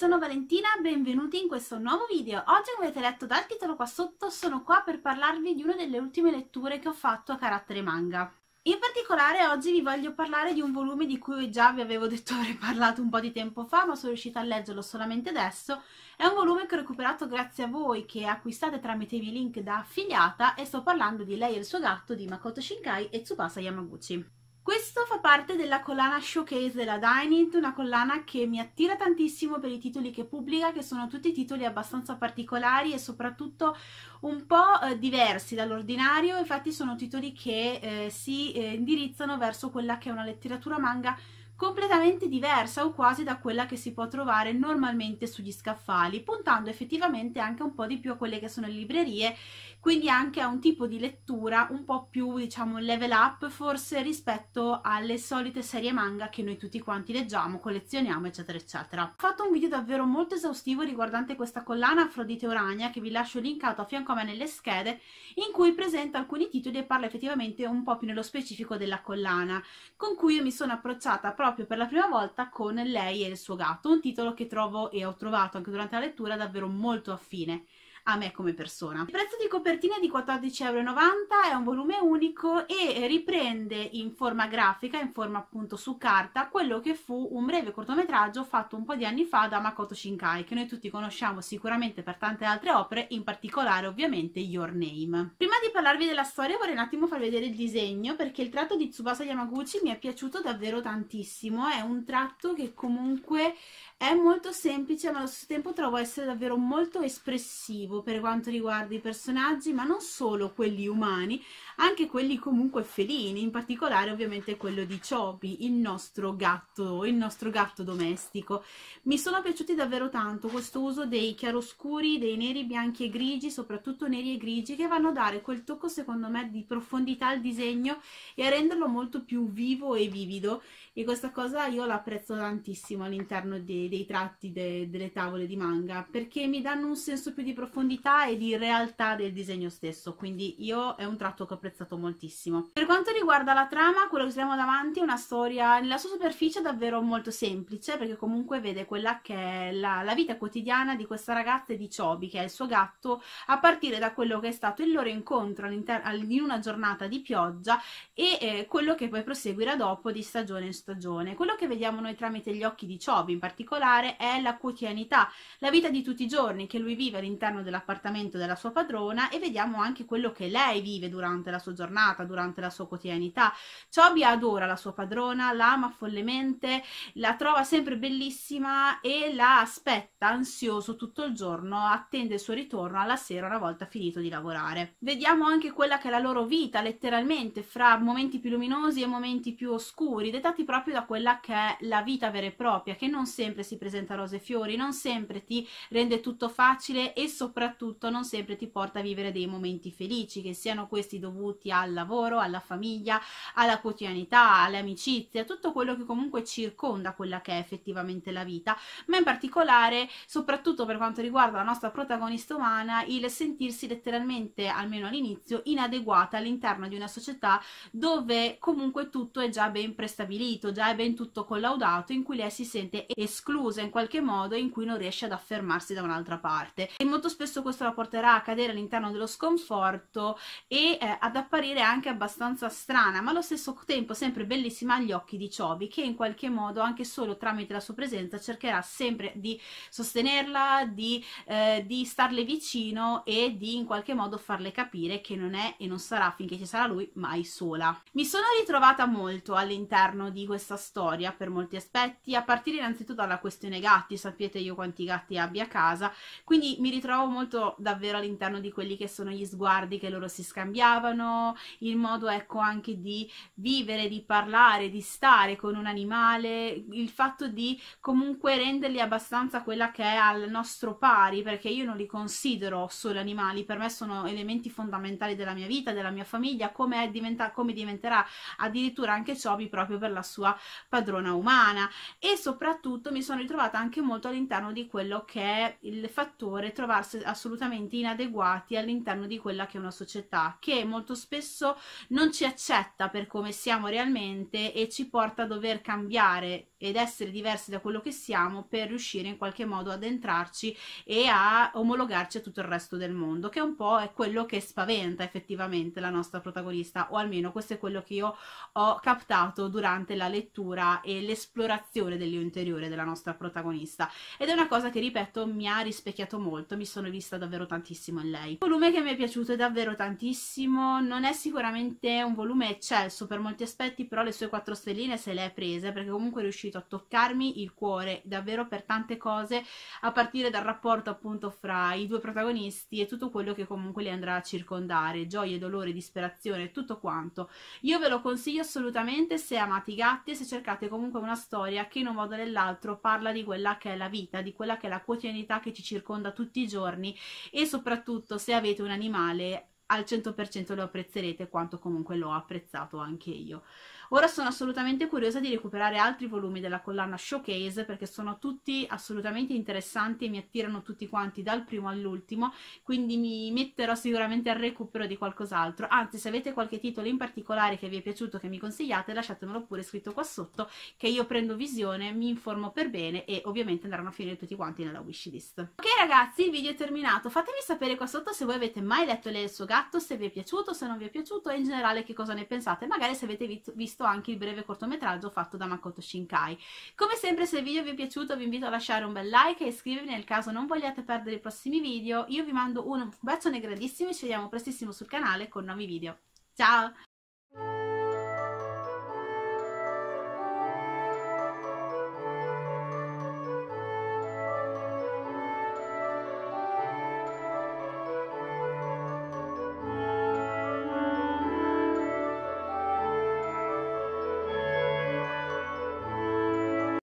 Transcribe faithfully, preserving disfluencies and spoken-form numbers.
sono Valentina, benvenuti in questo nuovo video. Oggi, come avete letto dal titolo qua sotto, sono qua per parlarvi di una delle ultime letture che ho fatto a carattere manga. In particolare oggi vi voglio parlare di un volume di cui già vi avevo detto avrei parlato un po' di tempo fa, ma sono riuscita a leggerlo solamente adesso. È un volume che ho recuperato grazie a voi che acquistate tramite i miei link da affiliata e sto parlando di Lei e il suo gatto di Makoto Shinkai e Tsubasa Yamaguchi. Questo fa parte della collana Showcase della Dynit, una collana che mi attira tantissimo per i titoli che pubblica, che sono tutti titoli abbastanza particolari e soprattutto un po' eh, diversi dall'ordinario. Infatti sono titoli che eh, si eh, indirizzano verso quella che è una letteratura manga completamente diversa o quasi da quella che si può trovare normalmente sugli scaffali, puntando effettivamente anche un po' di più a quelle che sono le librerie, quindi anche a un tipo di lettura un po' più, diciamo, level up forse rispetto alle solite serie manga che noi tutti quanti leggiamo, collezioniamo, eccetera eccetera. Ho fatto un video davvero molto esaustivo riguardante questa collana Afrodite Urania, che vi lascio linkato a fianco a me nelle schede, in cui presenta alcuni titoli e parla effettivamente un po' più nello specifico della collana, con cui io mi sono approcciata proprio proprio per la prima volta con Lei e il suo gatto, un titolo che trovo e ho trovato anche durante la lettura davvero molto affine a me come persona. Il prezzo di copertina è di quattordici e novanta euro, è un volume unico e riprende in forma grafica, in forma appunto su carta, quello che fu un breve cortometraggio fatto un po' di anni fa da Makoto Shinkai, che noi tutti conosciamo sicuramente per tante altre opere, in particolare ovviamente Your Name. Prima di parlarvi della storia vorrei un attimo far vedere il disegno, perché il tratto di Tsubasa Yamaguchi mi è piaciuto davvero tantissimo. È un tratto che comunque è molto semplice, ma allo stesso tempo trovo essere davvero molto espressivo per quanto riguarda i personaggi, ma non solo quelli umani, anche quelli comunque felini, in particolare ovviamente quello di Chobi, il nostro gatto, il nostro gatto domestico. Mi sono piaciuti davvero tanto questo uso dei chiaroscuri, dei neri, bianchi e grigi, soprattutto neri e grigi, che vanno a dare quel tocco secondo me di profondità al disegno e a renderlo molto più vivo e vivido, e questa cosa io l'apprezzo tantissimo all'interno dei, dei tratti de, delle tavole di manga, perché mi danno un senso più di profondità e di realtà del disegno stesso, quindi io è un tratto che ho apprezzato moltissimo. Per quanto riguarda la trama, quello che abbiamo davanti è una storia nella sua superficie davvero molto semplice, perché comunque vede quella che è la, la vita quotidiana di questa ragazza e di Chobi, che è il suo gatto, a partire da quello che è stato il loro incontro in una giornata di pioggia e eh, quello che poi proseguirà dopo di stagione in stagione. Quello che vediamo noi tramite gli occhi di Chobi in particolare è la quotidianità, la vita di tutti i giorni che lui vive all'interno dell'appartamento della sua padrona, e vediamo anche quello che lei vive durante la sua giornata, durante la sua quotidianità. Chobi adora la sua padrona, la ama follemente, la trova sempre bellissima e la aspetta ansioso tutto il giorno, attende il suo ritorno alla sera una volta finito di lavorare. Vediamo anche quella che è la loro vita letteralmente fra momenti più luminosi e momenti più oscuri, dettati proprio da quella che è la vita vera e propria, che non sempre si presenta rose e fiori, non sempre ti rende tutto facile e soprattutto non sempre ti porta a vivere dei momenti felici, che siano questi dovuti al lavoro, alla famiglia, alla quotidianità, alle amicizie, a tutto quello che comunque circonda quella che è effettivamente la vita, ma in particolare, soprattutto per quanto riguarda la nostra protagonista umana, il sentirsi letteralmente, almeno all'inizio, inadeguata all'interno di una società dove comunque tutto è già ben prestabilito, già è ben tutto collaudato, in cui lei si sente esclusa in qualche modo, in cui non riesce ad affermarsi da un'altra parte, e molto spesso questo la porterà a cadere all'interno dello sconforto e eh, ad apparire anche abbastanza strana, ma allo stesso tempo sempre bellissima agli occhi di Chobi, che in qualche modo, anche solo tramite la sua presenza, cercherà sempre di sostenerla, di, eh, di starle vicino e di in qualche modo farle capire che non è e non sarà, finché ci sarà lui, mai sola. Mi sono ritrovata molto all'interno di questa storia per molti aspetti, a partire innanzitutto dalla questione gatti. Sapete io quanti gatti abbia a casa, quindi mi ritrovo molto davvero all'interno di quelli che sono gli sguardi che loro si scambiavano, il modo ecco anche di vivere, di parlare, di stare con un animale, il fatto di comunque renderli abbastanza quella che è al nostro pari, perché io non li considero solo animali, per me sono elementi fondamentali della mia vita, della mia famiglia, come, è diventa, come diventerà addirittura anche Chobi proprio per la sua padrona umana. E soprattutto mi sono sono ritrovata anche molto all'interno di quello che è il fattore trovarsi assolutamente inadeguati all'interno di quella che è una società che molto spesso non ci accetta per come siamo realmente e ci porta a dover cambiare ed essere diversi da quello che siamo per riuscire in qualche modo ad entrarci e a omologarci a tutto il resto del mondo, che un po' è quello che spaventa effettivamente la nostra protagonista, o almeno questo è quello che io ho captato durante la lettura e l'esplorazione dell'io interiore della nostra protagonista, ed è una cosa che, ripeto, mi ha rispecchiato molto, mi sono vista davvero tantissimo in lei. Il volume che mi è piaciuto davvero tantissimo, non è sicuramente un volume eccelso per molti aspetti, però le sue quattro stelline se le è prese, perché comunque è riuscito a toccarmi il cuore davvero per tante cose, a partire dal rapporto appunto fra i due protagonisti e tutto quello che comunque li andrà a circondare, gioie, dolore, disperazione, tutto quanto. Io ve lo consiglio assolutamente se amate i gatti e se cercate comunque una storia che in un modo o nell'altro parla di quella che è la vita, di quella che è la quotidianità che ci circonda tutti i giorni, e soprattutto se avete un animale al cento per cento lo apprezzerete quanto comunque l'ho apprezzato anche io. Ora sono assolutamente curiosa di recuperare altri volumi della collana Showcase, perché sono tutti assolutamente interessanti e mi attirano tutti quanti dal primo all'ultimo, quindi mi metterò sicuramente al recupero di qualcos'altro. Anzi, se avete qualche titolo in particolare che vi è piaciuto, che mi consigliate, lasciatemelo pure scritto qua sotto, che io prendo visione, mi informo per bene e ovviamente andranno a finire tutti quanti nella wishlist. Ok ragazzi, il video è terminato, fatemi sapere qua sotto se voi avete mai letto Lei e il suo gatto, se vi è piaciuto, se non vi è piaciuto e in generale che cosa ne pensate, magari se avete visto anche il breve cortometraggio fatto da Makoto Shinkai. Come sempre, se il video vi è piaciuto vi invito a lasciare un bel like e iscrivervi nel caso non vogliate perdere i prossimi video. Io vi mando un bacione grandissimo e ci vediamo prestissimo sul canale con nuovi video. Ciao!